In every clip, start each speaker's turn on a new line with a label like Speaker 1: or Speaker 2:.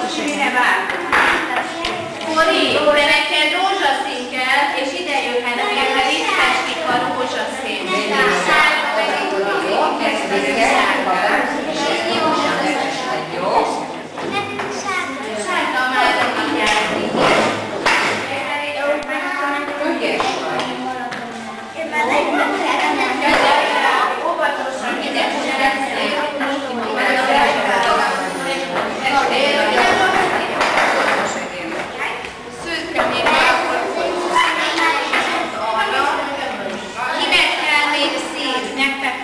Speaker 1: mire várunk? Kori, de neked rózsaszín kell, és ide jöhetnek, mert itt festik a rózsaszín.
Speaker 2: Jó?
Speaker 1: Sárga már nem járni.
Speaker 2: Ügyes vagy.
Speaker 1: Óvatosan ide szűkre még akkor arra. Kinek kell még szín? Nektek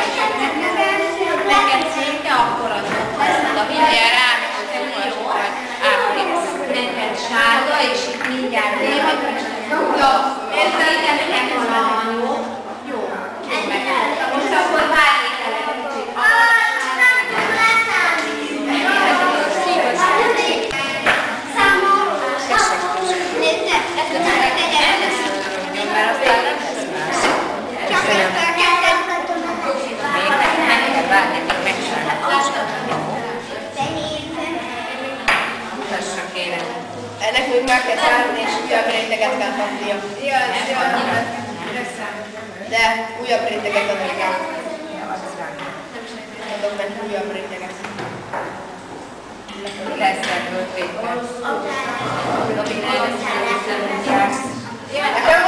Speaker 1: neked színke, akkor adok. Mindjárt rámegyek, te mulasd, átlépsz. Neked sárga, és itt mindjárt német. Jó, ez neked van, jó? Jó. Most akkor várjék el egy kicsit. Mert aztán nem lesz más. Meg kell várni, még megsárgóztatni. Mutassa kérem.
Speaker 3: Ennek még meg kell szállni, és újabb réteget kell kapnia. De újabb réteget adni kell. Adok meg újabb réteget.
Speaker 2: Mi lesz ebből végre?
Speaker 3: Nekem